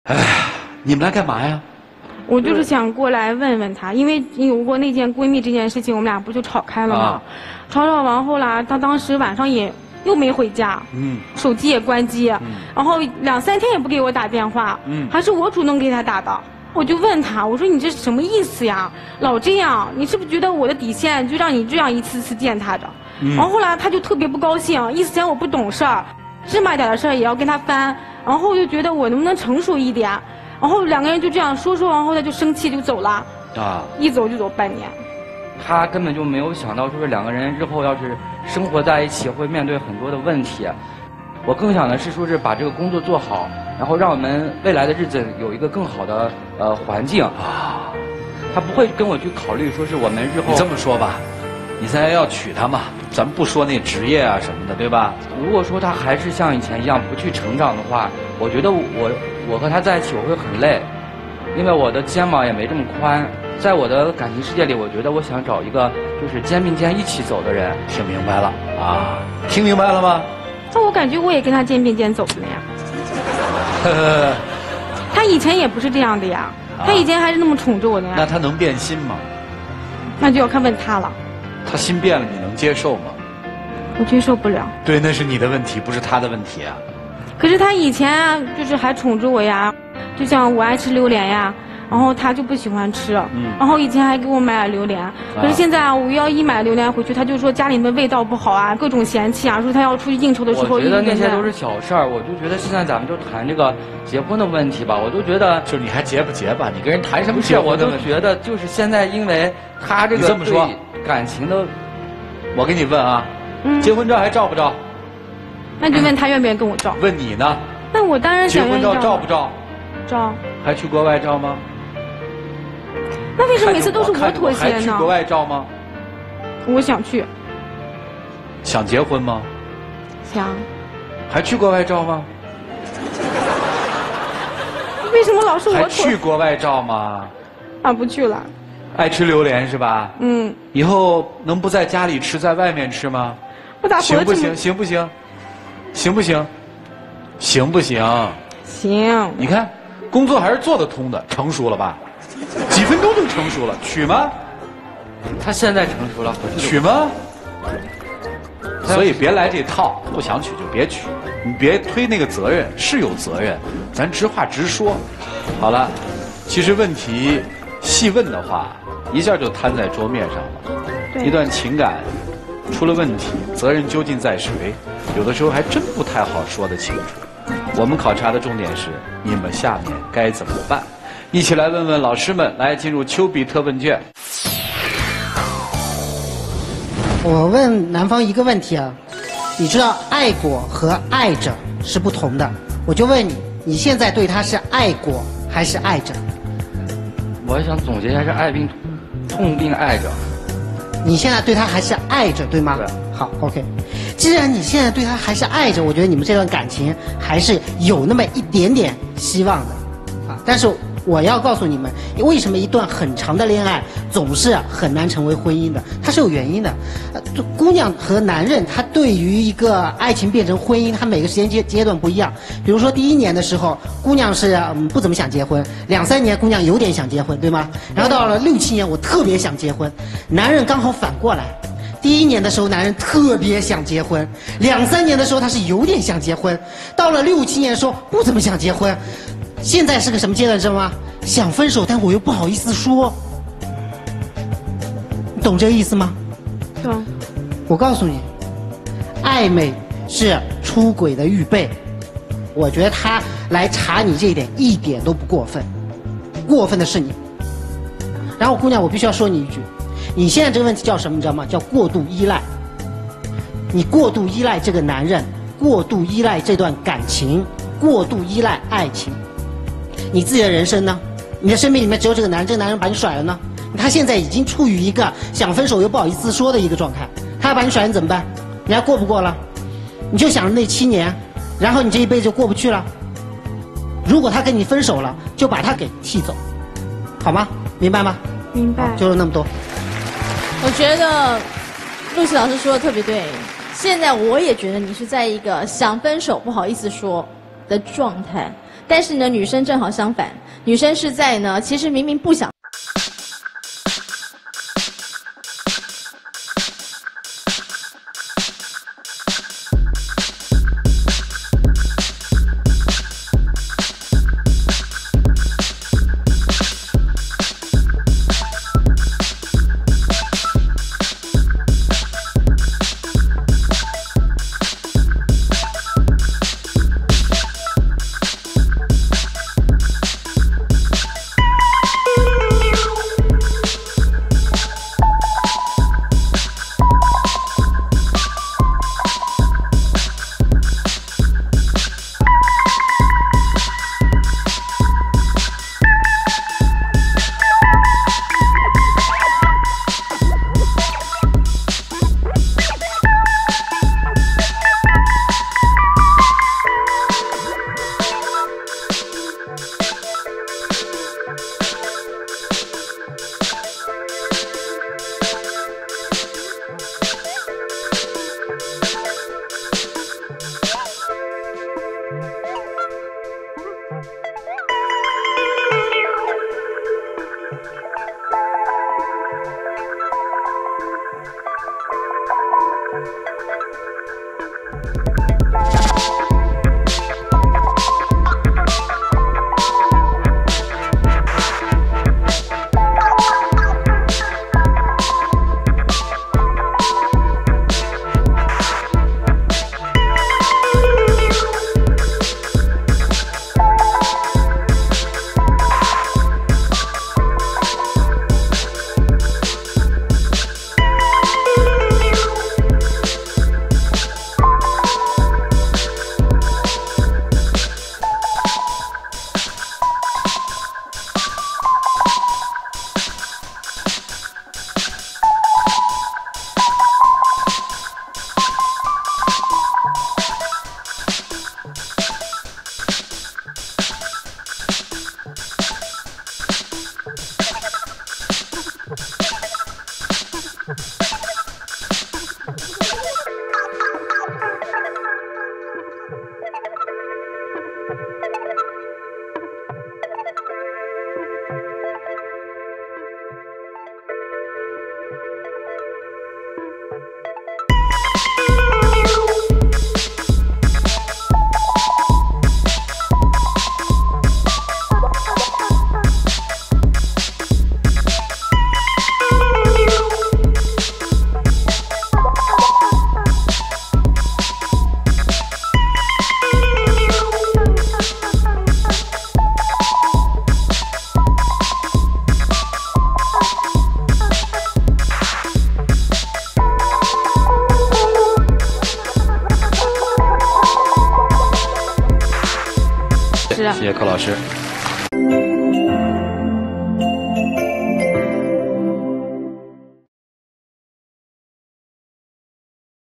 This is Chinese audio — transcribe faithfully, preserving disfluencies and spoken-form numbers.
哎，你们来干嘛呀？ 我就是想过来问问他，因为有过那件闺蜜这件事情，我们俩不就吵开了吗？啊、吵吵完后啦，他当时晚上也又没回家，嗯，手机也关机，嗯、然后两三天也不给我打电话，嗯，还是我主动给他打的。我就问他，我说你这是什么意思呀？老这样，你是不是觉得我的底线就让你这样一次次践踏着？嗯、然后后来他就特别不高兴，意思嫌我不懂事儿，芝麻点的事儿也要跟他翻，然后就觉得我能不能成熟一点？然后两个人就这样说说，然后他就生气就走了，啊，一走就走半年。 他根本就没有想到，说是两个人日后要是生活在一起，会面对很多的问题。我更想的是说是把这个工作做好，然后让我们未来的日子有一个更好的呃环境啊。他不会跟我去考虑说是我们日后。 你这么说吧，你现在要娶她嘛，咱们不说那职业啊什么的，对吧？ 如果说他还是像以前一样不去成长的话，我觉得我我和他在一起我会很累，因为我的肩膀也没这么宽。在我的感情世界里，我觉得我想找一个就是肩并肩一起走的人。 听明白了啊？听明白了吗？ 那我感觉我也跟他肩并肩走的了呀。他以前也不是这样的呀，啊、他以前还是那么宠着我的呀。 那他能变心吗？ 那就要看问他了。 他心变了，你能接受吗？ 我接受不了。 对，那是你的问题，不是他的问题啊。 可是他以前啊，就是还宠着我呀，就像我爱吃榴莲呀。然后他就不喜欢吃，嗯、然后以前还给我买了榴莲，啊、可是现在啊，五幺一买榴莲回去，他就说家里的味道不好啊，各种嫌弃啊，说他要出去应酬的时候。 我觉得那些都是小事儿，我就觉得现在咱们就谈这个结婚的问题吧，我就觉得就是你还结不结吧？你跟人谈什么结婚？我就觉得就是现在，因为他这个这么说感情的， 我给你问啊，嗯、结婚照还照不照？ 那就问他愿不愿意跟我照。 问你呢？ 那我当然想愿意照。 结婚照照不照？ 照。 还去国外照吗？ 那为什么每次都是我妥协呢？ 还去国外照吗？ 我想去。 想结婚吗？ 想。 还去国外照吗？ 为什么老是我妥协？ 还去国外照吗？ 啊，不去了。 爱吃榴莲是吧？嗯。以后能不在家里吃，在外面吃吗？ 我咋行不行？行不行？行不行？行不行？ 行。 你看，工作还是做得通的，成熟了吧？几分钟就成熟了，娶吗？ 他现在成熟了， 娶吗？所以别来这套，不想娶就别娶，你别推那个责任，是有责任，咱直话直说。好了，其实问题细问的话，一下就摊在桌面上了。一段情感出了问题，责任究竟在谁？有的时候还真不太好说得清楚。我们考察的重点是，你们下面该怎么办？一起来问问老师们，来进入丘比特问卷。 我问男方一个问题啊，你知道爱过和爱着是不同的，我就问你，你现在对他是爱过还是爱着？ 我想总结一下，是爱并痛并爱着。 你现在对他还是爱着，对吗？ 对。 好 ，OK。既然你现在对他还是爱着，我觉得你们这段感情还是有那么一点点希望的，啊，但是。我要告诉你们，为什么一段很长的恋爱总是很难成为婚姻的？它是有原因的。呃，姑娘和男人，他对于一个爱情变成婚姻，他每个时间阶阶段不一样。比如说第一年的时候，姑娘是嗯不怎么想结婚；两三年，姑娘有点想结婚，对吗？然后到了六七年，我特别想结婚。男人刚好反过来，第一年的时候，男人特别想结婚；两三年的时候，他是有点想结婚；到了六七年的时候，不怎么想结婚。现在是个什么阶段，知道吗？想分手，但我又不好意思说。你懂这个意思吗？ 懂。 我告诉你，暧昧是出轨的预备。我觉得他来查你这一点一点都不过分，过分的是你。然后姑娘，我必须要说你一句，你现在这个问题叫什么？你知道吗？叫过度依赖。你过度依赖这个男人，过度依赖这段感情，过度依赖爱情。你自己的人生呢？你的生命里面只有这个男人，这个男人把你甩了呢？他现在已经处于一个想分手又不好意思说的一个状态，他要把你甩，你怎么办？你还过不过了？你就想着那七年，然后你这一辈子就过不去了。如果他跟你分手了，就把他给踢走，好吗？明白吗？ 明白。 就是那么多。 我觉得露西老师说的特别对，现在我也觉得你是在一个想分手不好意思说的状态。 但是呢，女生正好相反，女生是在呢，其实明明不想。 谢谢寇老师。